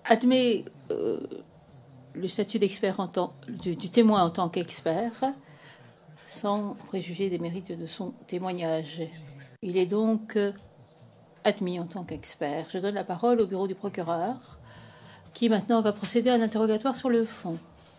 admet le statut d'expert du témoin en tant qu'expert, sans préjuger des mérites de son témoignage. Il est donc admis en tant qu'expert. Je donne la parole au bureau du procureur, qui maintenant va procéder à un interrogatoire sur le fond.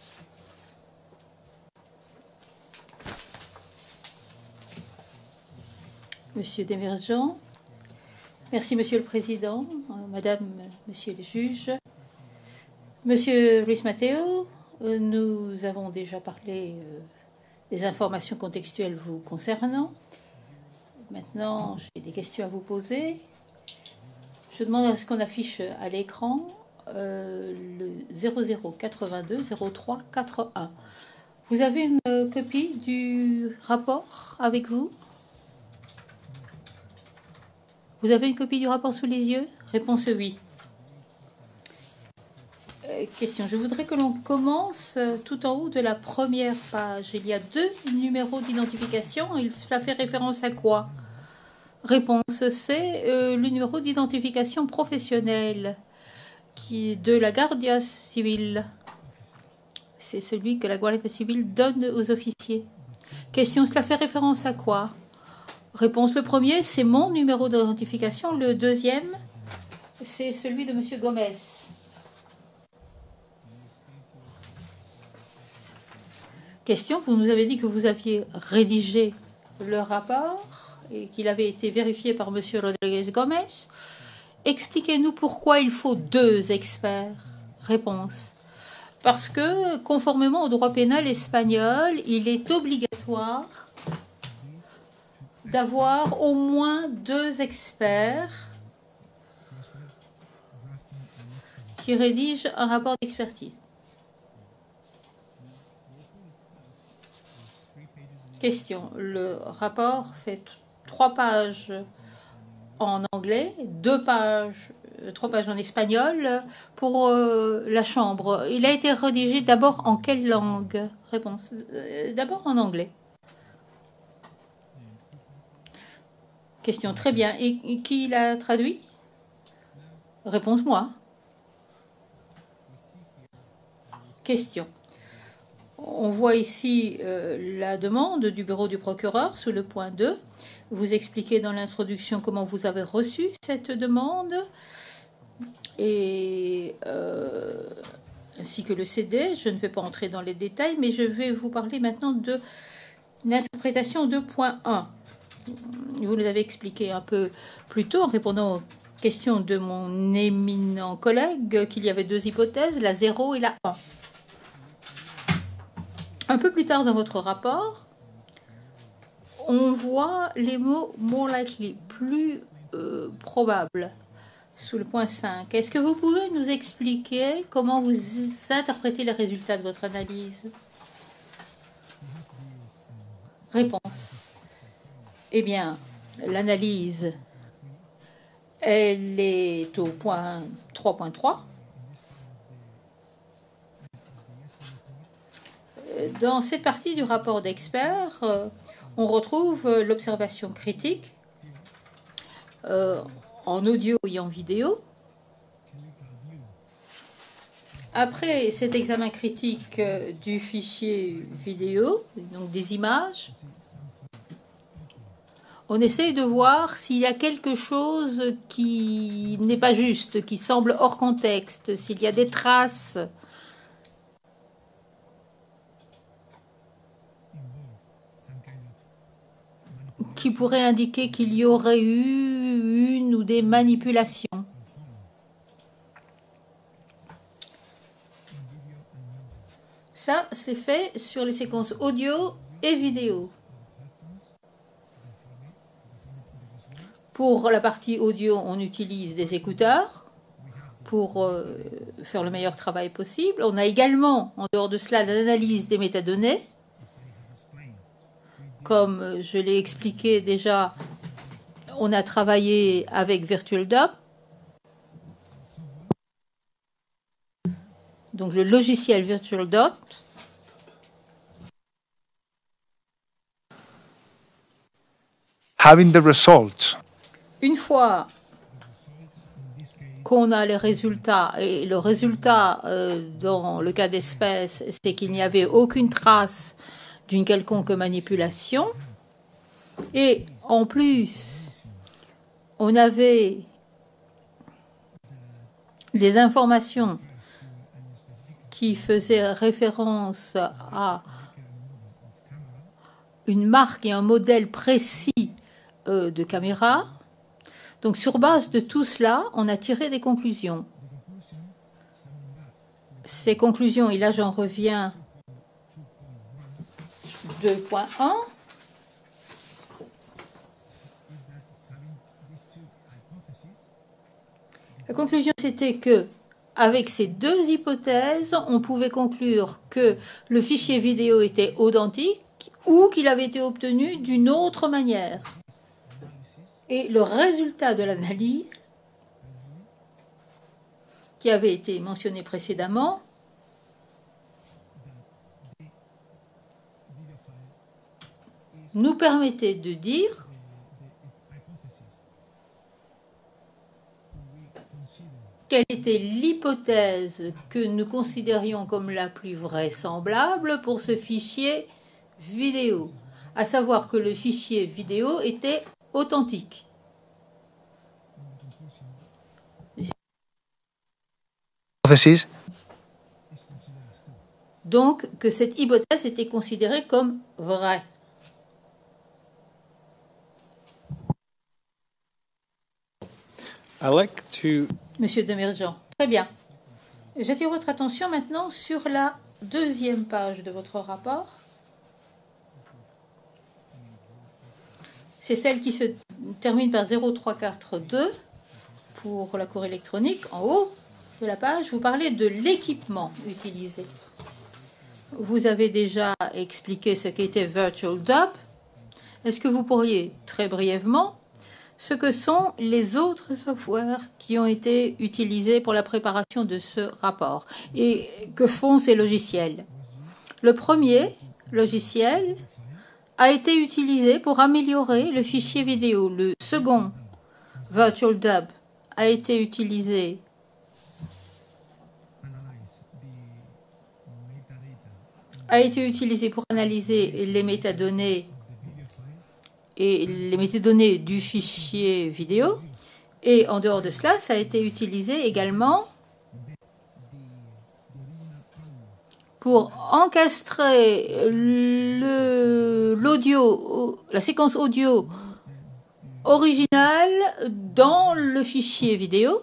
Monsieur Demergent. Merci, Monsieur le Président, Madame, Monsieur les juges. Monsieur Luis Matteo, nous avons déjà parlé des informations contextuelles vous concernant. Maintenant, j'ai des questions à vous poser. Je demande à ce qu'on affiche à l'écran le 0082 0341. Vous avez une copie du rapport avec vous? Vous avez une copie du rapport sous les yeux? Réponse oui. Question. Je voudrais que l'on commence tout en haut de la première page. Il y a 2 numéros d'identification. Cela fait référence à quoi? Réponse. C'est le numéro d'identification professionnelle de la Guardia Civil. C'est celui que la Guardia Civil donne aux officiers. Question. Cela fait référence à quoi? Réponse. Le premier, c'est mon numéro d'identification. Le deuxième, c'est celui de Monsieur Gomez. Question. Vous nous avez dit que vous aviez rédigé le rapport et qu'il avait été vérifié par Monsieur Rodriguez Gomez. Expliquez-nous pourquoi il faut 2 experts. Réponse. Parce que, conformément au droit pénal espagnol, il est obligatoire d'avoir au moins 2 experts qui rédigent un rapport d'expertise. Question. Le rapport fait 3 pages en anglais, 3 pages en espagnol pour la Chambre. Il a été rédigé d'abord en quelle langue? Réponse. D'abord en anglais. Question. Très bien. Et qui l'a traduit? Réponse moi. Question. On voit ici la demande du bureau du procureur sous le point 2. Vous expliquez dans l'introduction comment vous avez reçu cette demande et ainsi que le CD. Je ne vais pas entrer dans les détails, mais je vais vous parler maintenant de l'interprétation 2.1. Vous nous avez expliqué un peu plus tôt en répondant aux questions de mon éminent collègue qu'il y avait 2 hypothèses, la 0 et la 1. Un peu plus tard dans votre rapport, on voit les mots more likely, plus probable, sous le point 5. Est-ce que vous pouvez nous expliquer comment vous interprétez les résultats de votre analyse? Réponse. Eh bien, l'analyse, elle est au point 3.3. Dans cette partie du rapport d'experts, on retrouve l'observation critique en audio et en vidéo. Après cet examen critique du fichier vidéo, donc des images, on essaye de voir s'il y a quelque chose qui n'est pas juste, qui semble hors contexte, s'il y a des traces qui pourraient indiquer qu'il y aurait eu une ou des manipulations. Ça, c'est fait sur les séquences audio et vidéo. Pour la partie audio, on utilise des écouteurs pour faire le meilleur travail possible. On a également, en dehors de cela, l'analyse des métadonnées. Comme je l'ai expliqué déjà, on a travaillé avec VirtualDub. Donc le logiciel VirtualDub. Having the results. Une fois qu'on a les résultats. Et le résultat, dans le cas d'espèce, c'est qu'il n'y avait aucune trace d'une quelconque manipulation. Et en plus, on avait des informations qui faisaient référence à une marque et un modèle précis de caméra. Donc, sur base de tout cela, on a tiré des conclusions. Ces conclusions, et là j'en reviens 2.1. La conclusion, c'était que, avec ces deux hypothèses, on pouvait conclure que le fichier vidéo était authentique ou qu'il avait été obtenu d'une autre manière. Et le résultat de l'analyse, qui avait été mentionné précédemment, nous permettait de dire quelle était l'hypothèse que nous considérions comme la plus vraisemblable pour ce fichier vidéo, à savoir que le fichier vidéo était authentique. Donc, que cette hypothèse était considérée comme vraie. Monsieur Demerjean, très bien. J'attire votre attention maintenant sur la deuxième page de votre rapport. C'est celle qui se termine par 0342 pour la cour électronique. En haut de la page, vous parlez de l'équipement utilisé. Vous avez déjà expliqué ce qu'était VirtualDub. Est-ce que vous pourriez, très brièvement, ce que sont les autres softwares qui ont été utilisés pour la préparation de ce rapport et que font ces logiciels? Le premier logiciel a été utilisé pour améliorer le fichier vidéo. Le second, VirtualDub, a été utilisé pour analyser les métadonnées et les métadonnées du fichier vidéo. Et en dehors de cela, ça a été utilisé également pour encastrer l'audio, la séquence audio originale dans le fichier vidéo.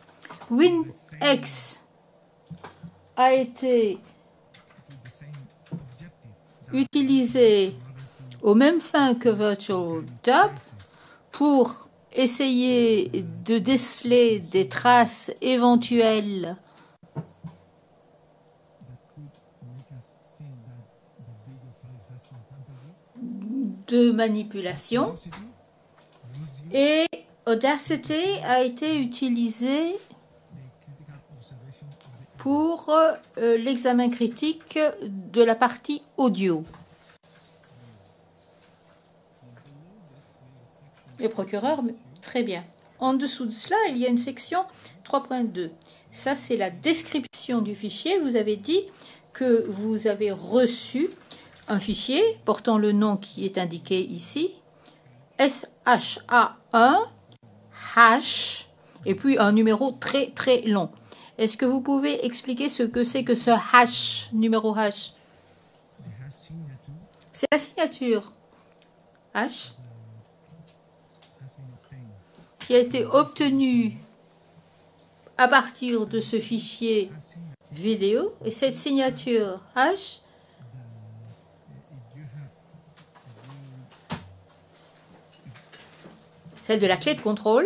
WinX a été utilisé aux mêmes fins que VirtualDub pour essayer de déceler des traces éventuelles de manipulation. Et Audacity a été utilisé pour l'examen critique de la partie audio. Les procureurs, très bien. En dessous de cela, il y a une section 3.2. Ça, c'est la description du fichier. Vous avez dit que vous avez reçu un fichier portant le nom qui est indiqué ici, SHA1, hash, et puis un numéro très très long. Est-ce que vous pouvez expliquer ce que c'est que ce hash, numéro hash? C'est la signature hash qui a été obtenue à partir de ce fichier vidéo. Et cette signature hash celle de la clé de contrôle,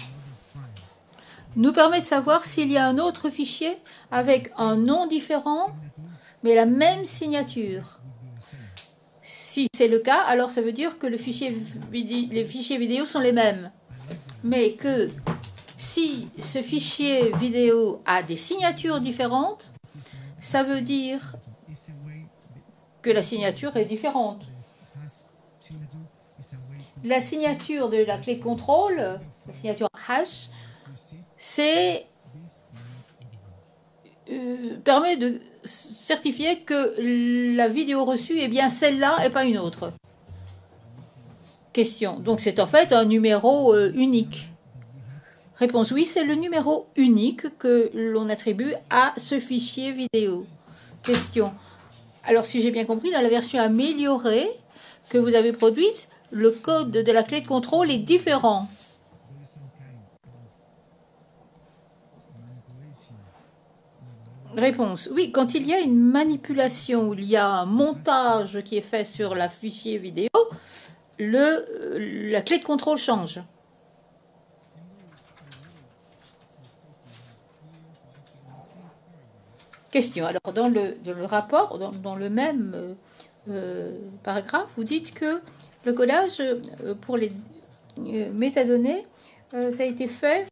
nous permet de savoir s'il y a un autre fichier avec un nom différent, mais la même signature. Si c'est le cas, alors ça veut dire que les fichiers vidéo sont les mêmes. Mais que si ce fichier vidéo a des signatures différentes, ça veut dire que la signature est différente. La signature de la clé de contrôle, la signature hash, c'est permet de certifier que la vidéo reçue est bien celle-là et pas une autre. Question. Donc c'est en fait un numéro unique. Réponse oui, c'est le numéro unique que l'on attribue à ce fichier vidéo. Question. Alors si j'ai bien compris, dans la version améliorée que vous avez produite, le code de la clé de contrôle est différent. Réponse. Oui, quand il y a une manipulation, où il y a un montage qui est fait sur la fichier vidéo, la clé de contrôle change. Question. Alors, dans le rapport, dans le même paragraphe, vous dites que le codage pour les métadonnées, ça a été fait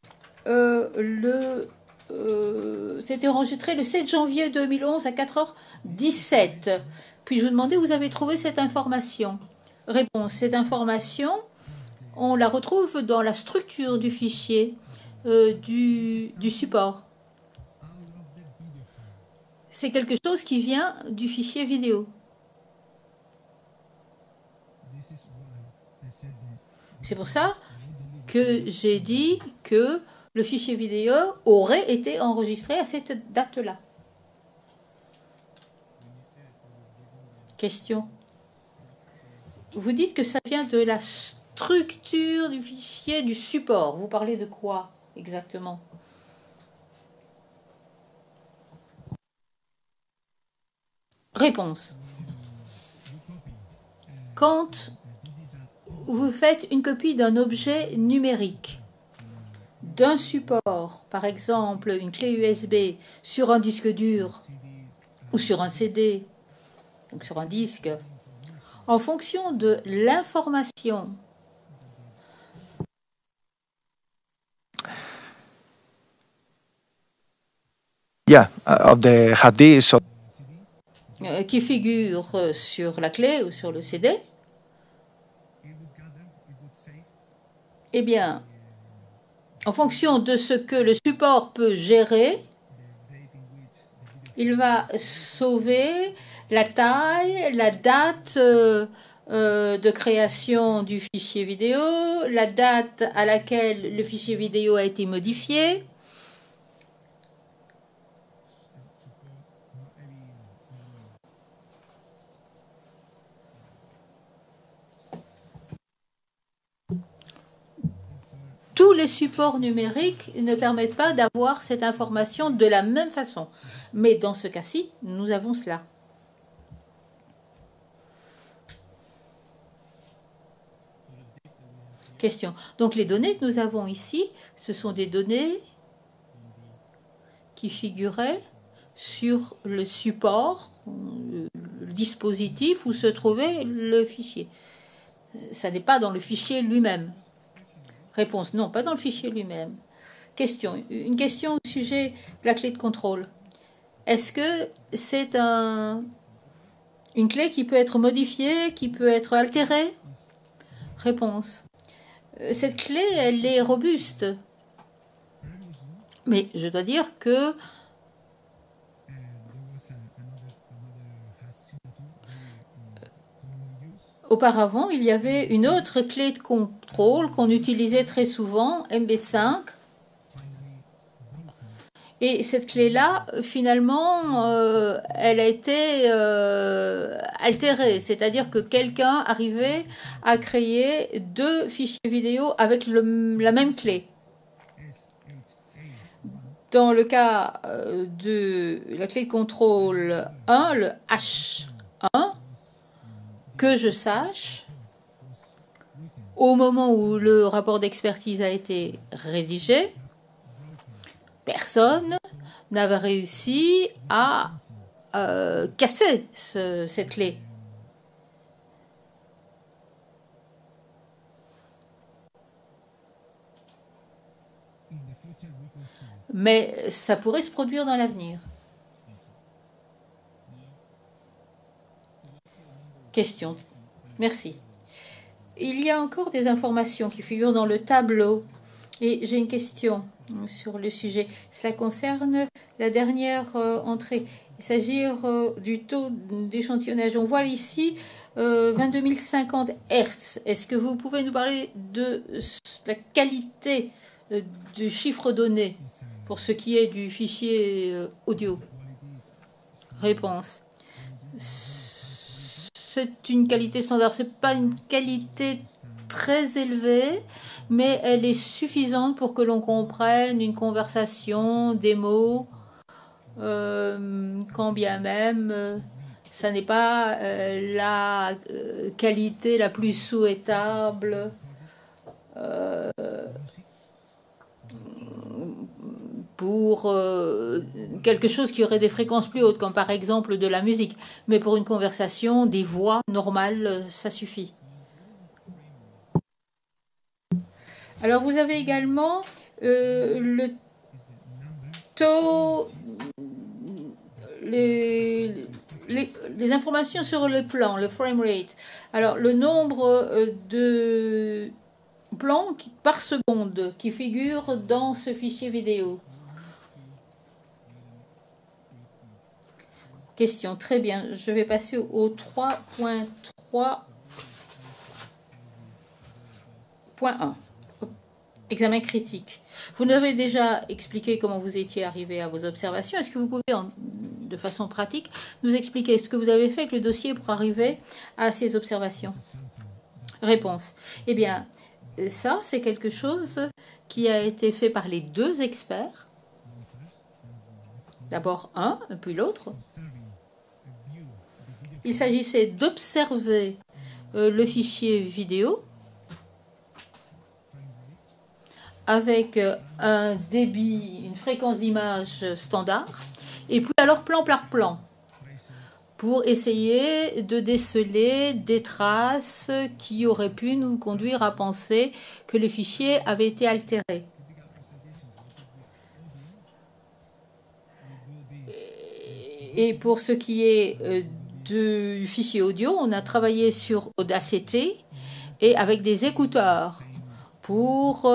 c'était enregistré le 7 janvier 2011 à 4h17. Puis je vous demandais où vous avez trouvé cette information. Réponse. Cette information, on la retrouve dans la structure du fichier du support. C'est quelque chose qui vient du fichier vidéo. C'est pour ça que j'ai dit que le fichier vidéo aurait été enregistré à cette date-là. Question. Vous dites que ça vient de la structure du fichier du support. Vous parlez de quoi exactement? Réponse. Quand vous faites une copie d'un objet numérique, d'un support, par exemple une clé USB, sur un disque dur ou sur un CD, donc sur un disque, en fonction de l'information of the hadith qui figure sur la clé ou sur le CD, eh bien, en fonction de ce que le support peut gérer, il va sauver la taille, la date de création du fichier vidéo, la date à laquelle le fichier vidéo a été modifié. Tous les supports numériques ne permettent pas d'avoir cette information de la même façon. Mais dans ce cas-ci, nous avons cela. Question. Donc les données que nous avons ici, ce sont des données qui figuraient sur le support, le dispositif où se trouvait le fichier. Ça n'est pas dans le fichier lui-même. Réponse. Non, pas dans le fichier lui-même. Question. Une question au sujet de la clé de contrôle. Est-ce que c'est une clé qui peut être modifiée, qui peut être altérée? Réponse. Cette clé, elle est robuste. Mais je dois dire que auparavant, il y avait une autre clé de contrôle qu'on utilisait très souvent, MB5. Et cette clé-là, finalement, elle a été altérée. C'est-à-dire que quelqu'un arrivait à créer deux fichiers vidéo avec la même clé. Dans le cas de la clé de contrôle 1, le H1, que je sache, au moment où le rapport d'expertise a été rédigé, personne n'avait réussi à casser cette clé. Mais ça pourrait se produire dans l'avenir. Question. Merci. Il y a encore des informations qui figurent dans le tableau Et j'ai une question sur le sujet. Cela concerne la dernière entrée. Il s'agit du taux d'échantillonnage. On voit ici 22 050 Hz. Est-ce que vous pouvez nous parler de la qualité du chiffre donné pour ce qui est du fichier audio? Réponse. C'est une qualité standard. Ce n'est pas une qualité très élevée, mais elle est suffisante pour que l'on comprenne une conversation, des mots, quand bien même ça n'est pas la qualité la plus souhaitable pour quelque chose qui aurait des fréquences plus hautes, comme par exemple de la musique. Mais pour une conversation, des voix normales, ça suffit. Alors vous avez également le taux, les informations sur le plan, le frame rate. Alors le nombre de plans par seconde qui figurent dans ce fichier vidéo. Question, très bien. Je vais passer au 3.3.1. Examen critique. Vous nous avez déjà expliqué comment vous étiez arrivé à vos observations. Est-ce que vous pouvez, de façon pratique, nous expliquer ce que vous avez fait avec le dossier pour arriver à ces observations? Réponse. Eh bien, ça, c'est quelque chose qui a été fait par les deux experts. D'abord un, puis l'autre. Il s'agissait d'observer le fichier vidéo avec un débit, une fréquence d'image standard, et puis alors plan par plan, pour essayer de déceler des traces qui auraient pu nous conduire à penser que le fichier avait été altéré. Et pour ce qui est du fichier audio, on a travaillé sur Audacity et avec des écouteurs pour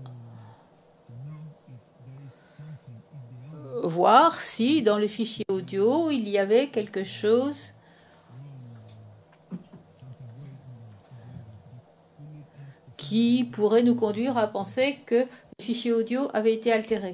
voir si dans le fichier audio il y avait quelque chose qui pourrait nous conduire à penser que le fichier audio avait été altéré.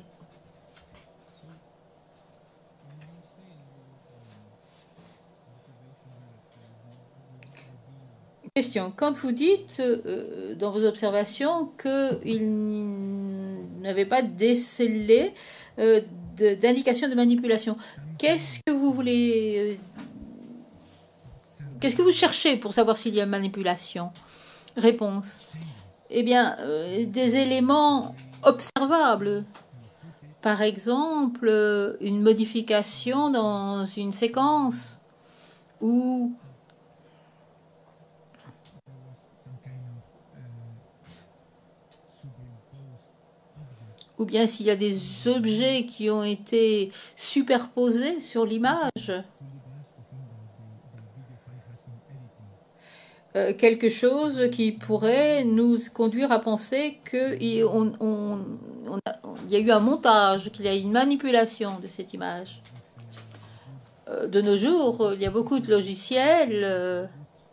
Question. Quand vous dites dans vos observations qu'il n'avait pas décelé d'indication de manipulation, qu'est-ce que vous voulez qu'est-ce que vous cherchez pour savoir s'il y a manipulation? Réponse. Eh bien, des éléments observables. Par exemple, une modification dans une séquence ou bien s'il y a des objets qui ont été superposés sur l'image. Quelque chose qui pourrait nous conduire à penser qu'il y a eu un montage, qu'il y a eu une manipulation de cette image. De nos jours, il y a beaucoup de logiciels.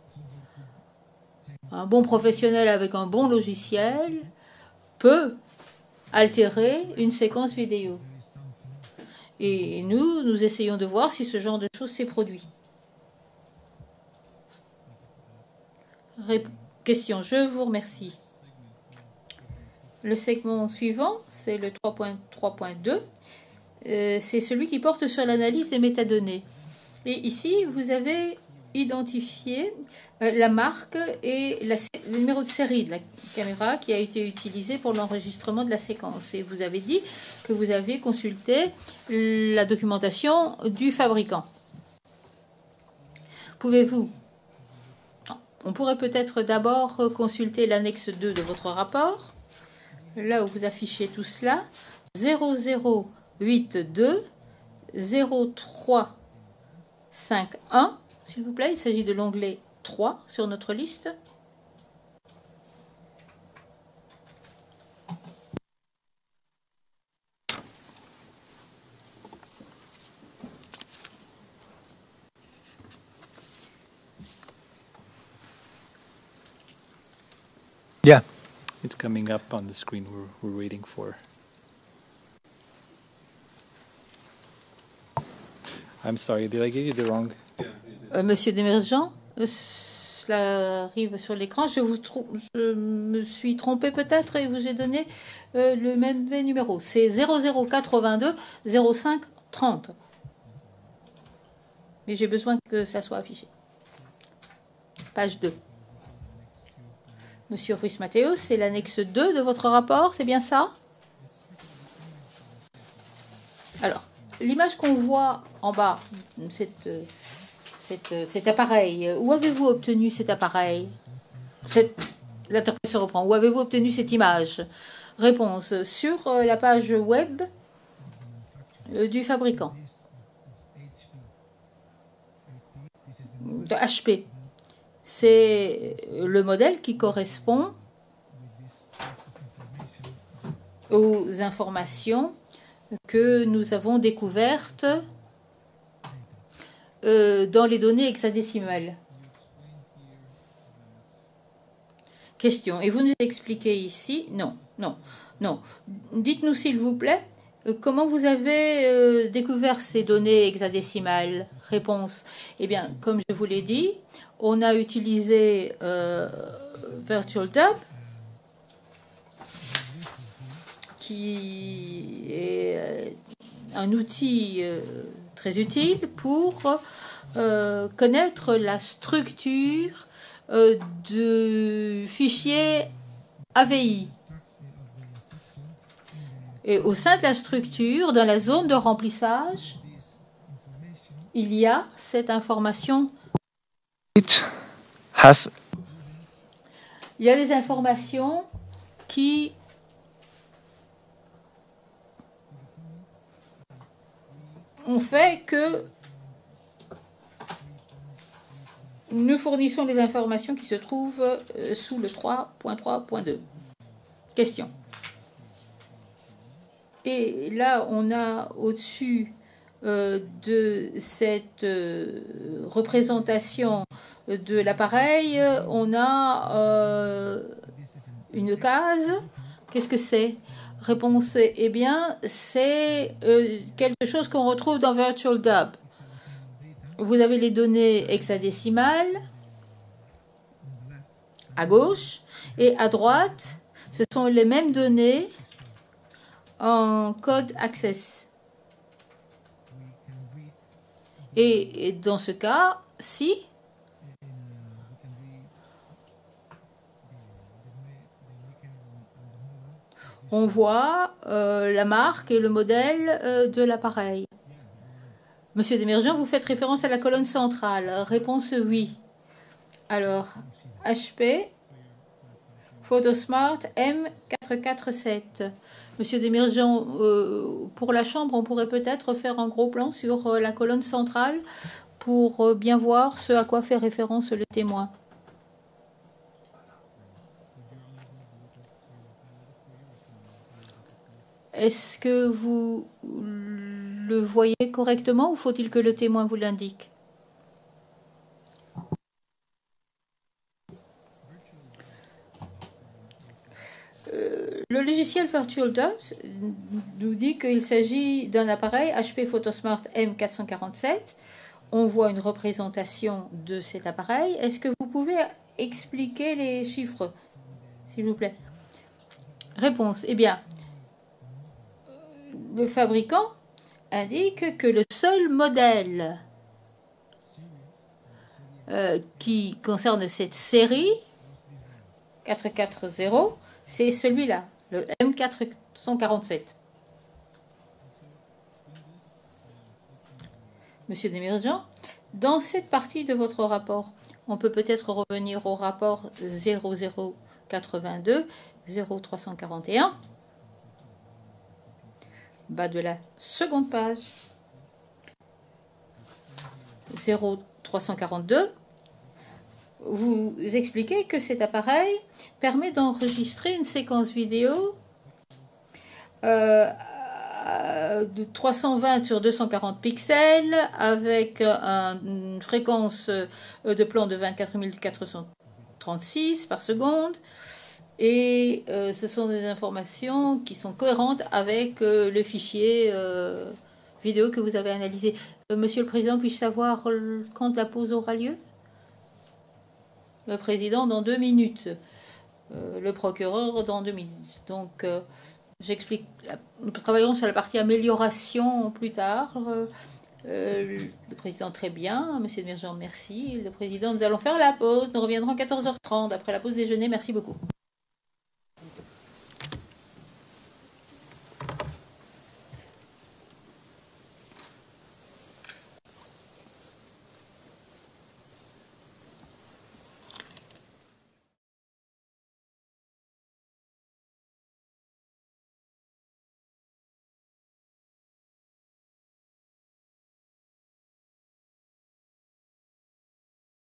Un bon professionnel avec un bon logiciel peut altérer une séquence vidéo. Et nous essayons de voir si ce genre de choses s'est produit. Question, je vous remercie. Le segment suivant, c'est le 3.3.2. C'est celui qui porte sur l'analyse des métadonnées. Et ici, vous avez identifié la marque et le numéro de série de la caméra qui a été utilisée pour l'enregistrement de la séquence. Et vous avez dit que vous avez consulté la documentation du fabricant. Pouvez-vous... On pourrait peut-être d'abord consulter l'annexe 2 de votre rapport, là où vous affichez tout cela. 0082 0351, s'il vous plaît. Il s'agit de l'onglet 3 sur notre liste. It's coming up on the screen we're waiting for. I'm sorry, did I give you the wrong? Monsieur Desmergents, cela arrive sur l'écran. Je me suis trompé peut-être et vous ai donné le même numéro. C'est 0082 05 30. Mais j'ai besoin que ça soit affiché. Page 2. Monsieur Ruiz Mateo, c'est l'annexe 2 de votre rapport, c'est bien ça? Alors, l'image qu'on voit en bas, cet appareil, où avez-vous obtenu cet appareil? L'interprétation reprend. Où avez-vous obtenu cette image? Réponse, sur la page web du fabricant. De HP. C'est le modèle qui correspond aux informations que nous avons découvertes dans les données hexadécimales. Question. Et vous nous expliquez ici? Non, non, non. Dites-nous s'il vous plaît, comment vous avez découvert ces données hexadécimales? Réponse. Eh bien, comme je vous l'ai dit, on a utilisé VirtualDub, qui est un outil très utile pour connaître la structure du fichier AVI. Et au sein de la structure, dans la zone de remplissage, il y a cette information. Il y a des informations qui ont fait que nous fournissons les informations qui se trouvent sous le 3.3.2. Question. Et là, on a au-dessus de cette représentation de l'appareil, on a une case. Qu'est-ce que c'est? Réponse, eh bien, c'est quelque chose qu'on retrouve dans VirtualDub. Vous avez les données hexadécimales à gauche et à droite, ce sont les mêmes données en code access. Et dans ce cas, si on voit la marque et le modèle de l'appareil. Monsieur Desmergents, vous faites référence à la colonne centrale. Réponse oui. Alors, HP Photosmart M447. Monsieur Desmergents, pour la chambre, on pourrait peut-être faire un gros plan sur la colonne centrale pour bien voir ce à quoi fait référence le témoin. Est-ce que vous le voyez correctement ou faut-il que le témoin vous l'indique? Le logiciel VirtualDub nous dit qu'il s'agit d'un appareil HP Photosmart M447. On voit une représentation de cet appareil. Est-ce que vous pouvez expliquer les chiffres, s'il vous plaît? Réponse. Eh bien, le fabricant indique que le seul modèle qui concerne cette série 440, c'est celui-là, le M447. Monsieur Desmergents, dans cette partie de votre rapport, on peut peut-être revenir au rapport 0082 0341. Bas de la seconde page, 0342, vous expliquez que cet appareil permet d'enregistrer une séquence vidéo de 320 sur 240 pixels avec une fréquence de plan de 24 436 par seconde Et ce sont des informations qui sont cohérentes avec le fichier vidéo que vous avez analysé. Monsieur le Président, puis-je savoir quand la pause aura lieu? Le Président, dans 2 minutes. Le procureur, dans 2 minutes. Donc, j'explique. Nous travaillerons sur la partie amélioration plus tard. Le Président, très bien. Monsieur Demirjian, merci. Le Président, nous allons faire la pause. Nous reviendrons à 14h30 après la pause déjeuner. Merci beaucoup.